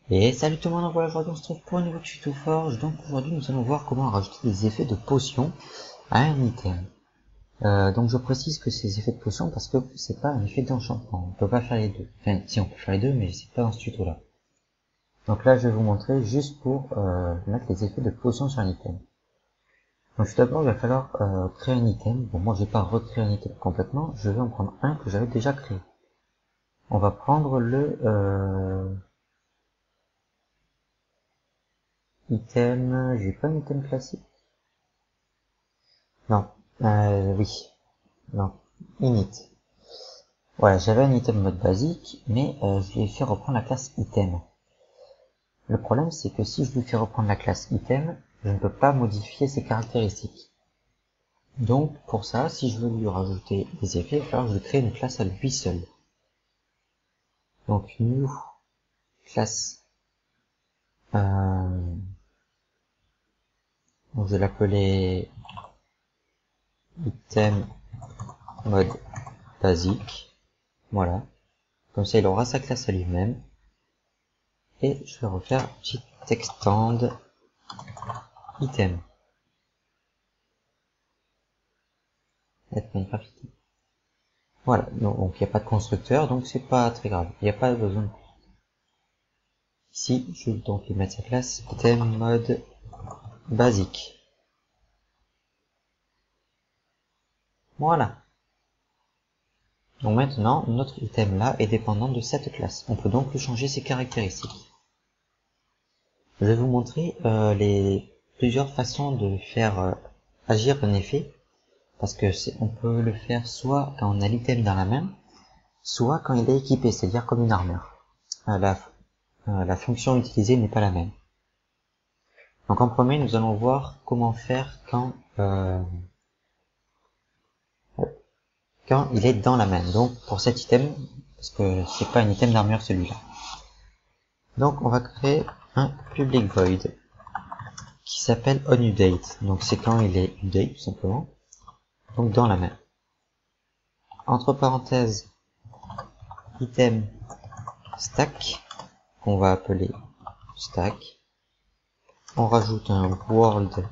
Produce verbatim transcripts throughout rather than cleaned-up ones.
Et salut tout le monde, voilà, aujourd'hui on se retrouve pour un nouveau tuto Forge. Donc aujourd'hui nous allons voir comment rajouter des effets de potion à un item. Euh, donc je précise que c'est des effets de potion parce que c'est pas un effet d'enchantement, on peut pas faire les deux. Enfin si, on peut faire les deux, mais c'est pas dans ce tuto là. Donc là je vais vous montrer juste pour euh, mettre les effets de potion sur un item. Donc tout d'abord il va falloir euh, créer un item. Bon, moi je vais pas recréer un item complètement, je vais en prendre un que j'avais déjà créé. On va prendre le euh, item, j'ai pas un item classique. Non, euh, oui, non, init. Voilà, j'avais un item mode basique, mais euh, je lui ai fait reprendre la classe item. Le problème, c'est que si je lui fais reprendre la classe item, je ne peux pas modifier ses caractéristiques. Donc, pour ça, si je veux lui rajouter des effets, il va falloir que je crée une classe à lui seul. Donc, new classe. Euh, donc, je vais l'appeler item mode basique. Voilà. Comme ça, il aura sa classe à lui-même. Et je vais refaire petit extend item. Voilà, donc il n'y a pas de constructeur, donc c'est pas très grave. Il n'y a pas besoin de... Ici, je vais donc lui mettre sa classe item mode basique. Voilà. Donc maintenant, notre item là est dépendant de cette classe. On peut donc lui changer ses caractéristiques. Je vais vous montrer euh, les plusieurs façons de faire euh, agir un effet. Parce que c'est, on peut le faire soit quand on a l'item dans la main, soit quand il est équipé, c'est-à-dire comme une armure. Euh, la, euh, la fonction utilisée n'est pas la même. Donc en premier, nous allons voir comment faire quand euh, quand il est dans la main. Donc pour cet item, parce que c'est pas un item d'armure celui-là. Donc on va créer un public void qui s'appelle onUdate. Donc c'est quand il est udate tout simplement. Donc dans la main. Entre parenthèses, item stack qu'on va appeler stack. On rajoute un world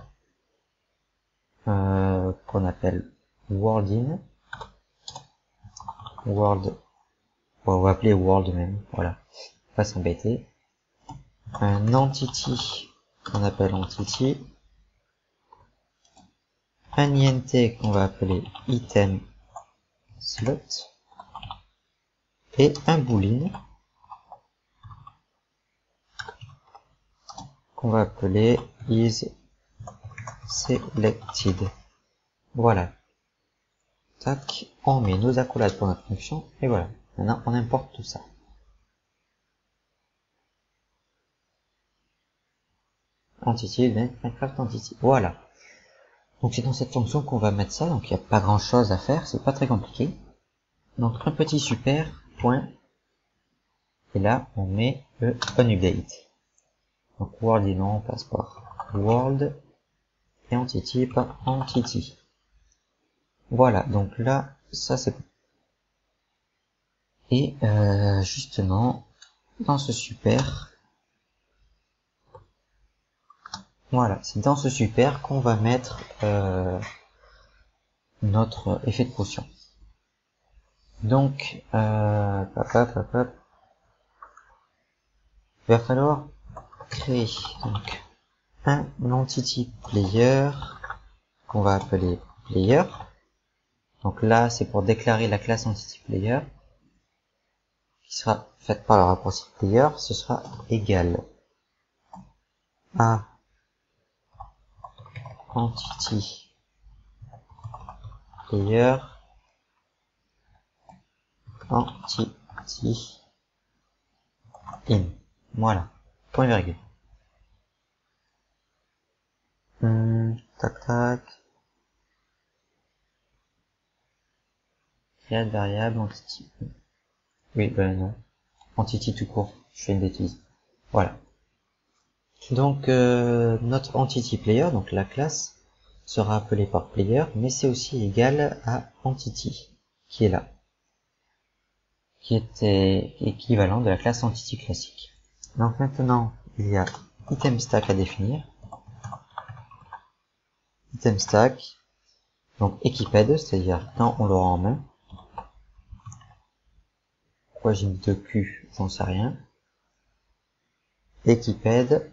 euh, qu'on appelle worldIn. World, on va appeler world même, voilà, pas s'embêter. Un entity qu'on appelle entity. Un int qu'on va appeler item slot. Et un boolean qu'on va appeler is selected. Voilà. Tac, on met nos accolades pour notre fonction, et voilà. Maintenant, on importe tout ça. Entity, Minecraft Entity. Voilà. Donc c'est dans cette fonction qu'on va mettre ça, donc il n'y a pas grand chose à faire, c'est pas très compliqué. Donc un petit super, point, et là on met le onUdate. Donc world et non, on passe par world, et entity par entity. Voilà, donc là, ça c'est bon. Et euh, justement, dans ce super, voilà, c'est dans ce super qu'on va mettre euh, notre effet de potion. Donc, euh, hop, hop, hop, hop. Il va falloir créer donc un entity player qu'on va appeler player. Donc là, c'est pour déclarer la classe entity player qui sera faite par le raccourci player. Ce sera égal à entity player entity in. Voilà. Point virgule. Hum, tac tac. Créate variable entity. Oui, ben non. Entity tout court. Je fais une bêtise. Voilà. Donc euh, notre entity player, donc la classe, sera appelée par player, mais c'est aussi égal à entity, qui est là, qui était équivalent de la classe entity classique. Donc maintenant, il y a item stack à définir. Item stack, donc equiped, c'est-à-dire quand on l'aura en main. Pourquoi j'ai mis deux Q, j'en sais rien. Equiped,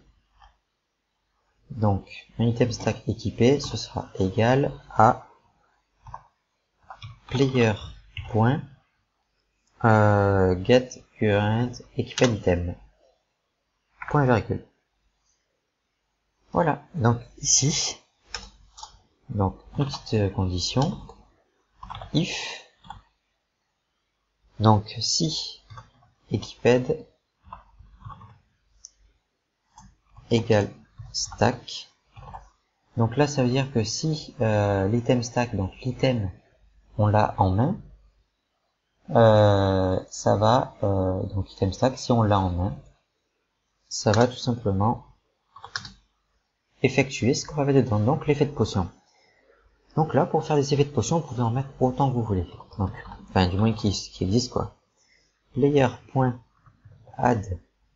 donc un item stack équipé, ce sera égal à player. Euh, get current equiped item. Point virgule. Voilà. Donc ici, donc une petite condition. If, donc si equiped égale stack. Donc là, ça veut dire que si euh, l'item stack, donc l'item, on l'a en main, euh, ça va, euh, donc item stack, si on l'a en main, ça va tout simplement effectuer ce qu'on avait dedans, donc l'effet de potion. Donc là, pour faire des effets de potion, vous pouvez en mettre autant que vous voulez. Donc, enfin, du moins qui, qui existe quoi. Player.add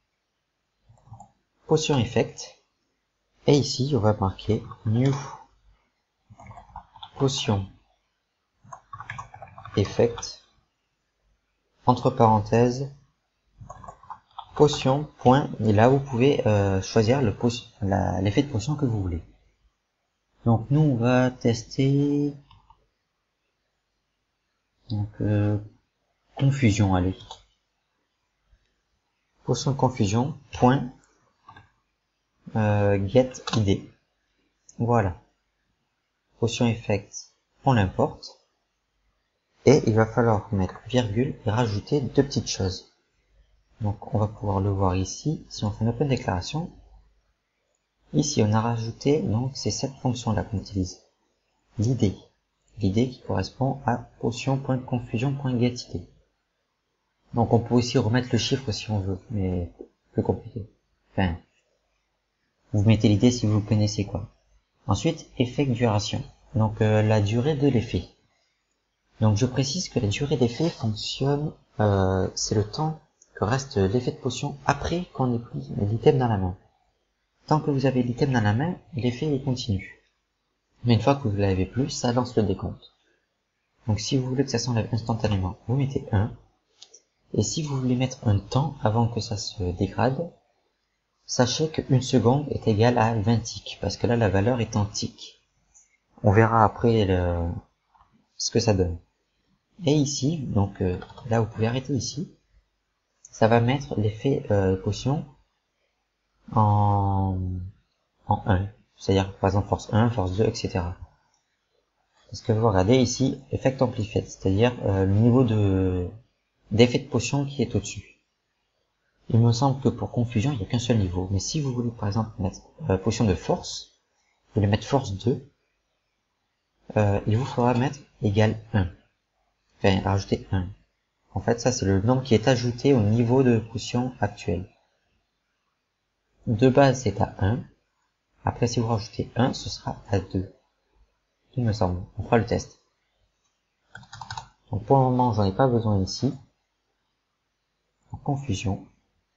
potion effect. Et ici, on va marquer new potion effect entre parenthèses potion point, et là vous pouvez euh, choisir le l'effet de potion que vous voulez. Donc nous on va tester donc euh, confusion, allez, potion de confusion point euh, get id. Voilà, potion effect, on l'importe et il va falloir mettre virgule et rajouter deux petites choses. Donc on va pouvoir le voir ici si on fait une open déclaration. Ici, on a rajouté, donc, c'est cette fonction-là qu'on utilise. L'id. L'id qui correspond à potion.confusion.getId. Donc, on peut aussi remettre le chiffre si on veut, mais plus compliqué. Enfin, vous mettez l'id si vous le connaissez, quoi. Ensuite, effet duration. Donc, euh, la durée de l'effet. Donc, je précise que la durée d'effet fonctionne, euh, c'est le temps que reste l'effet de potion après qu'on ait pris l'item dans la main. Tant que vous avez l'item dans la main, l'effet est continu. Mais une fois que vous ne l'avez plus, ça lance le décompte. Donc si vous voulez que ça s'enlève instantanément, vous mettez un. Et si vous voulez mettre un temps avant que ça se dégrade, sachez qu'une seconde est égale à vingt ticks, parce que là la valeur est en ticks. On verra après le, ce que ça donne. Et ici, donc euh, là vous pouvez arrêter ici, ça va mettre l'effet euh, potion en, en un. C'est-à-dire par exemple force un, force deux, et cetera. Parce que vous regardez ici, effect amplified, c'est-à-dire euh, le niveau de d'effet de potion qui est au-dessus. Il me semble que pour confusion, il n'y a qu'un seul niveau. Mais si vous voulez par exemple mettre euh, potion de force, vous voulez mettre force deux, euh, il vous faudra mettre égal un. Enfin, rajouter un. En fait, ça c'est le nombre qui est ajouté au niveau de potion actuel. De base, c'est à un. Après, si vous rajoutez un, ce sera à deux. Il me semble. On fera le test. Donc pour le moment, j'en ai pas besoin ici. En confusion.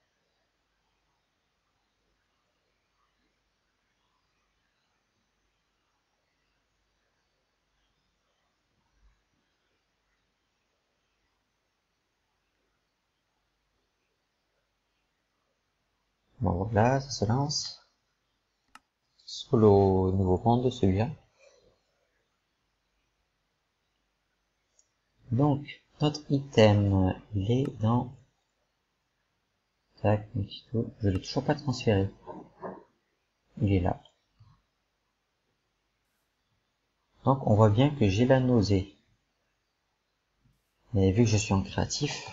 Bon voilà, ça se lance. Solo nouveau monde, celui-là. Donc, notre item, il est dans... Tac, je l'ai toujours pas transféré. Il est là. Donc, on voit bien que j'ai la nausée. Mais vu que je suis en créatif...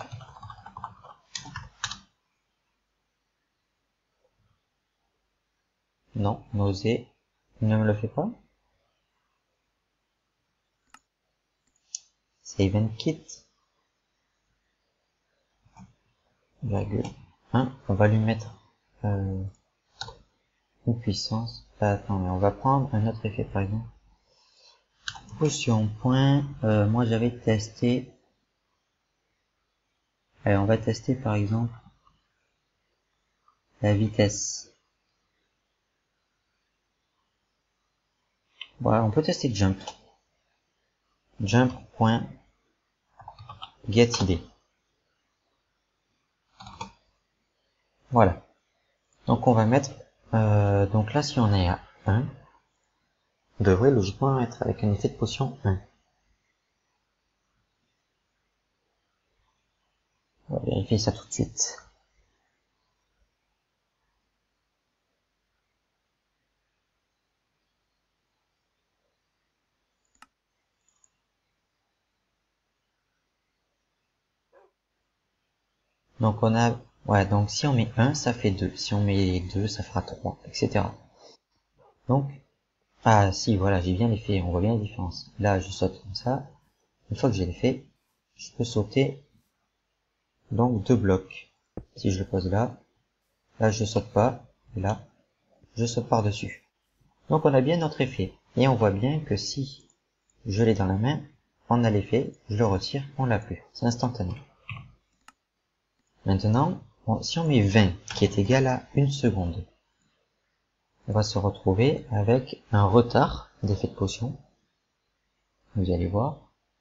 Non, nausée, il ne me le fait pas. Save and kit. Virgule un. On va lui mettre euh, une puissance. Ah, attends, mais on va prendre un autre effet par exemple. Potion point. Euh, moi j'avais testé. Allez, on va tester par exemple la vitesse. Voilà, on peut tester jump. Jump.getId. Voilà. Donc on va mettre, euh, donc là si on est à un, on devrait logiquement être avec un effet de potion un. On va vérifier ça tout de suite. Donc on a, ouais, donc si on met un, ça fait deux. Si on met deux, ça fera trois, et cetera. Donc, ah si, voilà, j'ai bien l'effet, on voit bien la différence. Là, je saute comme ça. Une fois que j'ai l'effet, je peux sauter donc deux blocs. Si je le pose là, là je saute pas, et là, je saute par-dessus. Donc on a bien notre effet. Et on voit bien que si je l'ai dans la main, on a l'effet, je le retire, on l'a plus. C'est instantané. Maintenant, bon, si on met vingt, qui est égal à une seconde, on va se retrouver avec un retard d'effet de potion. Vous allez voir.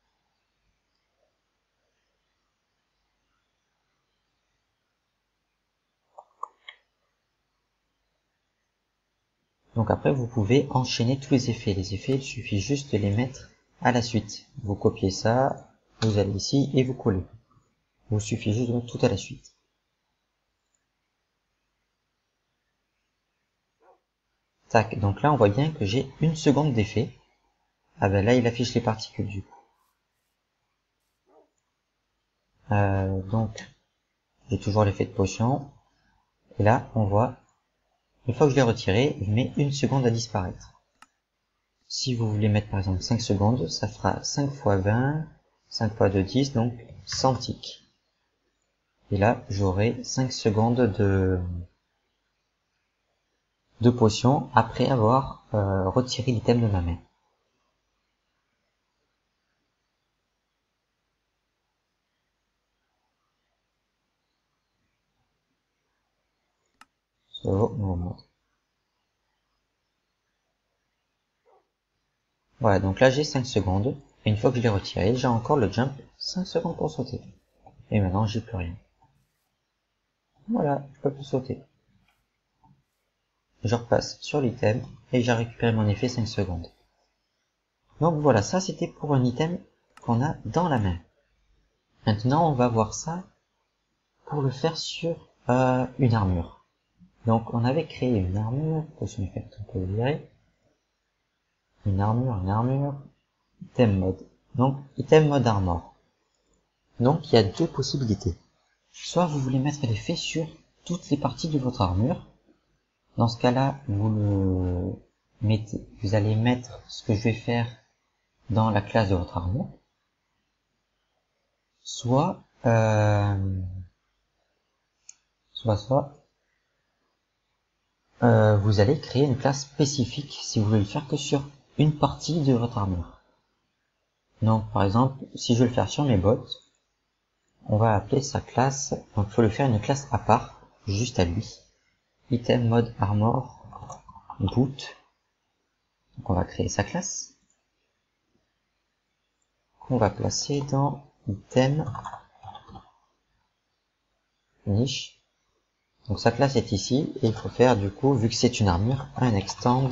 Donc après, vous pouvez enchaîner tous les effets. Les effets, il suffit juste de les mettre à la suite. Vous copiez ça, vous allez ici et vous collez. Il vous suffit juste de mettre tout à la suite. Tac, donc là on voit bien que j'ai une seconde d'effet. Ah ben là il affiche les particules du coup. Euh, donc j'ai toujours l'effet de potion. Et là on voit, une fois que je l'ai retiré, il met une seconde à disparaître. Si vous voulez mettre par exemple cinq secondes, ça fera cinq fois vingt, cinq fois deux, dix, donc cent ticks. Et là j'aurai cinq secondes de, de potion après avoir euh, retiré l'item de ma main. So, on voilà, donc là j'ai cinq secondes, et une fois que je l'ai retiré, j'ai encore le jump, cinq secondes pour sauter. Et maintenant j'ai plus rien. Voilà, je peux plus sauter. Je repasse sur l'item, et j'ai récupéré mon effet cinq secondes. Donc voilà, ça c'était pour un item qu'on a dans la main. Maintenant on va voir ça pour le faire sur euh, une armure. Donc on avait créé une armure, potion effect, on peut le virer. Une armure, une armure, item mode. Donc item mode armor. Donc il y a deux possibilités. Soit vous voulez mettre l'effet sur toutes les parties de votre armure. Dans ce cas-là, vous le mettez, vous allez mettre ce que je vais faire dans la classe de votre armure. Soit, euh, soit, soit, euh, vous allez créer une classe spécifique si vous voulez le faire que sur une partie de votre armure. Donc, par exemple, si je veux le faire sur mes bottes, on va appeler sa classe, donc il faut le faire une classe à part, juste à lui. Item mode armor boot. Donc on va créer sa classe, qu'on va placer dans item niche. Donc sa classe est ici, et il faut faire du coup, vu que c'est une armure, un extend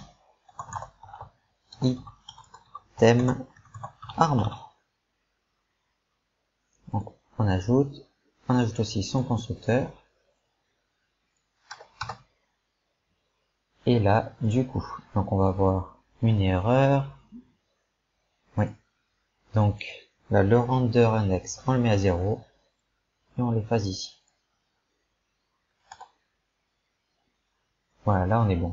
item armor. Donc on ajoute, on ajoute aussi son constructeur. Et là, du coup, donc on va voir une erreur. Oui. Donc là, le render index, on le met à zéro, et on l'efface ici. Voilà, là on est bon.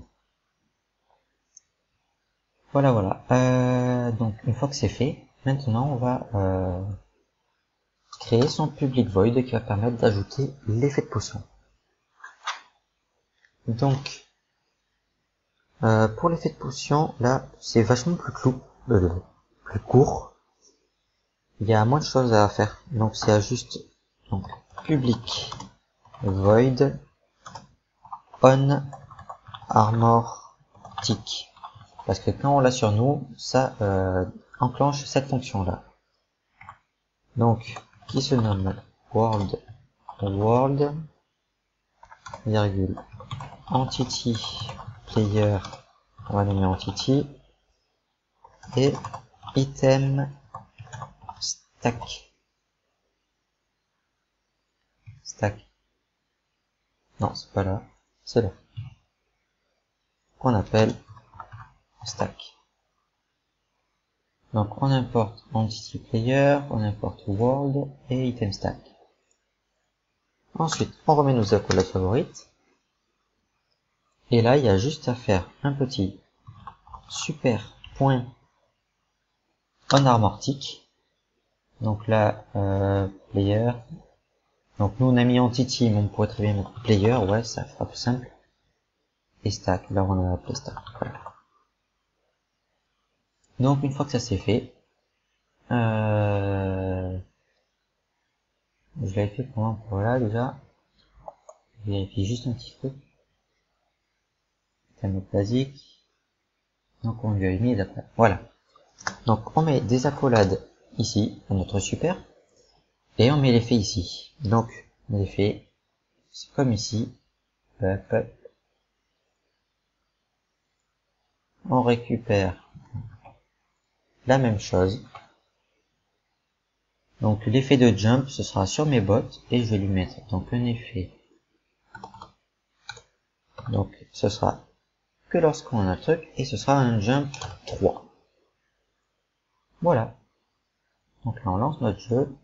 Voilà, voilà. Euh, donc une fois que c'est fait, maintenant on va euh, créer son public void qui va permettre d'ajouter l'effet de potion. Donc euh, pour l'effet de potion, là c'est vachement plus clou, euh, plus court. Il y a moins de choses à faire. Donc c'est juste donc public void on armor tick. Parce que quand on l'a sur nous, ça euh, enclenche cette fonction-là. Donc, qui se nomme world, world, virgule, entity player, on va nommer entity, et item stack. Stack. Non, c'est pas là, c'est là. Qu'on appelle stack. Donc on importe entity player, on importe world et item stack. Ensuite, on remet nos accolades favorites. Et là, il y a juste à faire un petit super point on armor tick. Donc là, euh, player. Donc nous on a mis entity, mais on pourrait très bien mettre player, ouais, ça fera plus simple. Et stack, là on a appelé stack. Voilà. Donc une fois que ça c'est fait, euh, je l'avais fait pour moi, voilà déjà. Je vérifie juste un petit truc. Thème basique. Donc on lui a mis d'après. Voilà. Donc on met des accolades ici, à notre super, et on met l'effet ici. Donc l'effet, c'est comme ici. Hop, hop. On récupère la même chose. Donc l'effet de jump, ce sera sur mes bottes, et je vais lui mettre donc un effet. Donc ce sera que lorsqu'on a un truc, et ce sera un jump trois. Voilà. Donc là on lance notre jeu.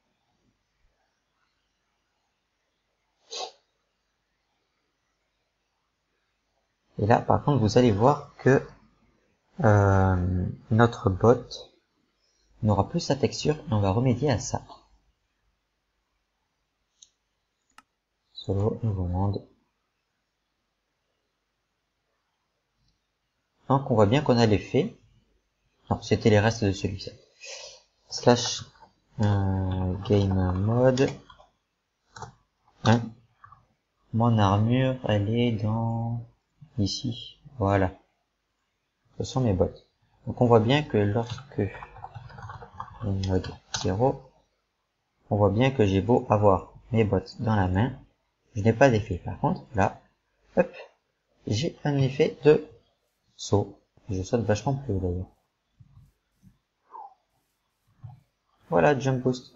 Et là par contre vous allez voir que euh, notre bot n'aura plus sa texture, et on va remédier à ça. Solo, nouveau monde. Donc on voit bien qu'on a l'effet. Non, c'était les restes de celui-ci. Slash euh, game mode. Hein. Mon armure, elle est dans ici. Voilà. Ce sont mes bottes. Donc on voit bien que lorsque mode zéro, on voit bien que j'ai beau avoir mes bottes dans la main, je n'ai pas d'effet. Par contre, là, hop, j'ai un effet de saut. Je saute vachement plus haut d'ailleurs. Voilà, jump boost.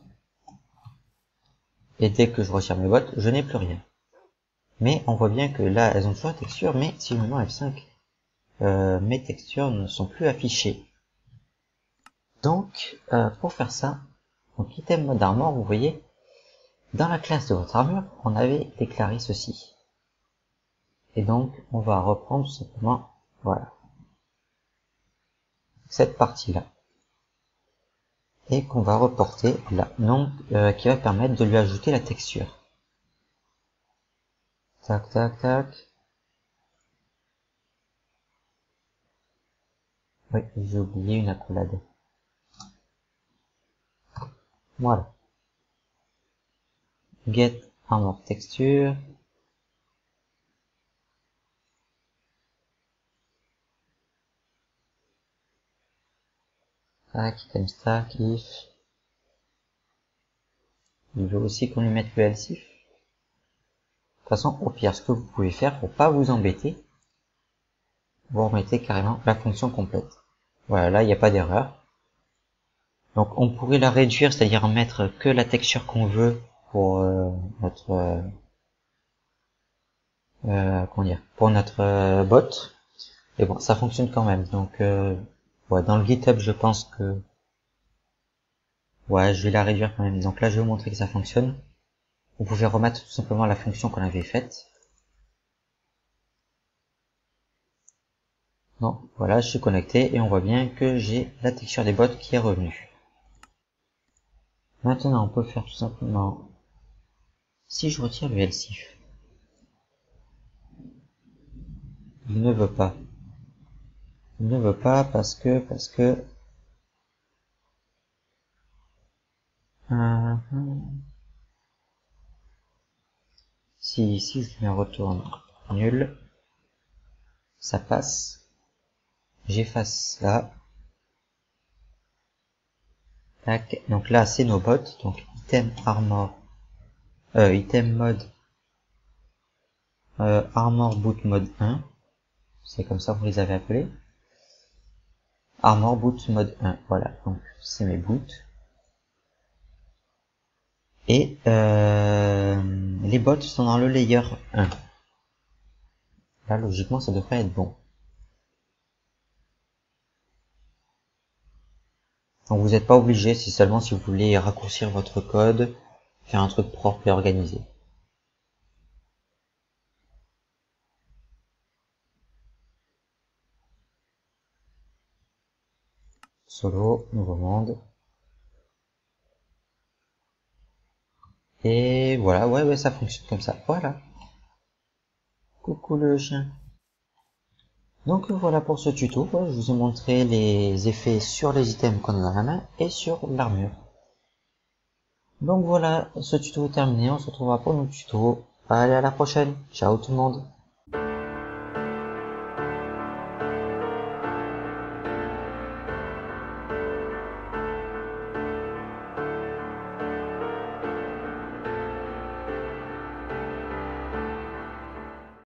Et dès que je retire mes bottes, je n'ai plus rien. Mais on voit bien que là, elles ont toujours la texture, mais si je me mets en F cinq, euh, mes textures ne sont plus affichées. Donc, euh, pour faire ça, donc item mode armor, vous voyez, dans la classe de votre armure, on avait déclaré ceci. Et donc, on va reprendre tout simplement, voilà, cette partie-là. Et qu'on va reporter là, donc, euh, qui va permettre de lui ajouter la texture. Tac, tac, tac. Oui, j'ai oublié une accolade. Voilà. Get armor texture. Tac, item stack, if. Il veut aussi qu'on lui mette le else if. De toute façon, au pire, ce que vous pouvez faire pour pas vous embêter, vous remettez carrément la fonction complète. Voilà, là, il n'y a pas d'erreur. Donc, on pourrait la réduire, c'est-à-dire mettre que la texture qu'on veut pour euh, notre euh, euh, comment dire, pour notre euh, bot. Et bon, ça fonctionne quand même. Donc, euh, ouais, dans le GitHub, je pense que ouais, je vais la réduire quand même. Donc là, je vais vous montrer que ça fonctionne. Vous pouvez remettre tout simplement la fonction qu'on avait faite. Non, voilà, je suis connecté et on voit bien que j'ai la texture des bots qui est revenue. Maintenant, on peut faire tout simplement, si je retire le else if, il ne veut pas. Il ne veut pas parce que, parce que, euh, si, si je lui retourne nul, ça passe, j'efface ça, tac, donc là c'est nos bots, donc item armor, euh, item mode, euh, armor boot mode un, c'est comme ça que vous les avez appelés, armor boot mode un, voilà, donc c'est mes boots, et euh, les bots sont dans le layer un, là logiquement ça devrait être bon. Donc vous n'êtes pas obligé, c'est seulement si vous voulez raccourcir votre code, faire un truc propre et organisé. Solo, nouveau monde. Et voilà, ouais, ouais, ça fonctionne comme ça. Voilà. Coucou le chien. Donc voilà pour ce tuto. Ouais, je vous ai montré les effets sur les items qu'on a dans la main et sur l'armure. Donc voilà, ce tuto est terminé. On se retrouvera pour notre tuto. Allez, à la prochaine. Ciao tout le monde.